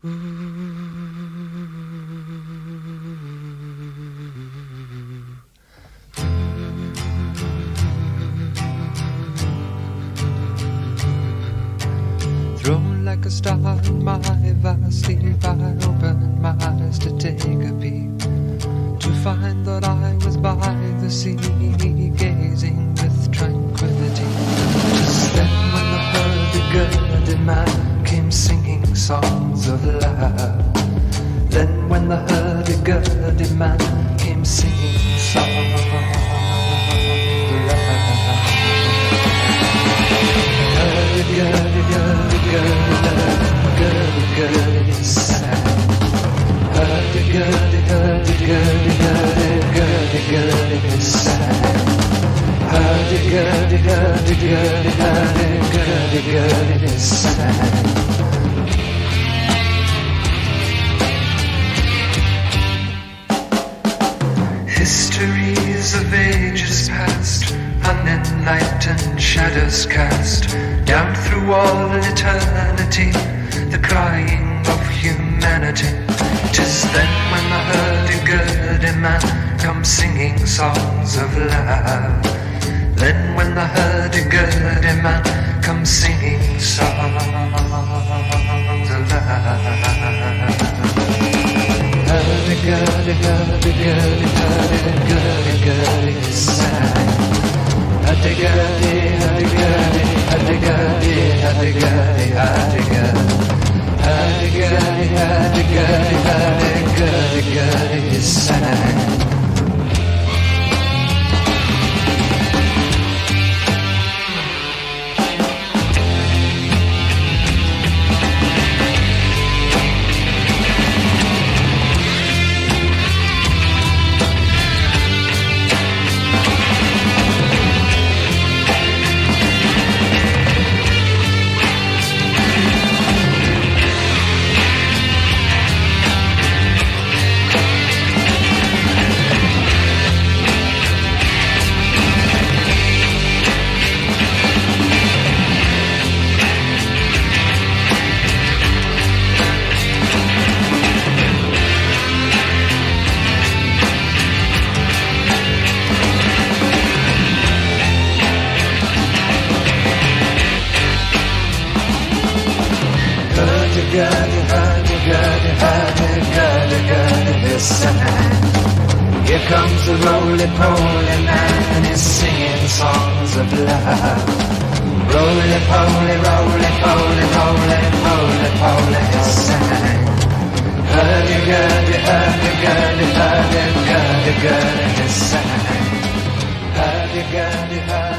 Thrown like a star in my vast sleep, I opened my eyes to take a peep, to find that I was by the sea, gazing with tranquility. Just then when the hurdy-gurdy man came singing songs of love. Then when the hurdy-gurdy man came singing songs of love. Hurdy-gurdy, hurdy-gurdy, sad. Hurdy-gurdy, hurdy-gurdy, hurdy-gurdy, sad. Hurdy-gurdy, hurdy-gurdy, hurdy-gurdy, sad. Histories of ages past, unenlightened shadows cast down through all eternity, the crying of humanity. 'Tis then when the hurdy-gurdy man comes singing songs of love. Then when the hurdy-gurdy man comes singing songs of love. Hurdy-gurdy, hurdy-gurdy, hurdy-gurdy, sad. Hurdy-gurdy, hurdy-gurdy, hurdy-gurdy, hurdy-gurdy, hurdy-gurdy. Hurdy-gurdy, hurdy-gurdy, hurdy-gurdy, sad. Hurdy-gurdy, hurdy-gurdy, hurdy-gurdy, this side. Here comes the roly-poly man and he's singing songs of love. Roly-poly, roly-poly, roly-poly, poly, this side. Hurdy-gurdy, hurdy-gurdy, hurdy-gurdy, this side. Hurdy-gurdy, hurdy-gurdy.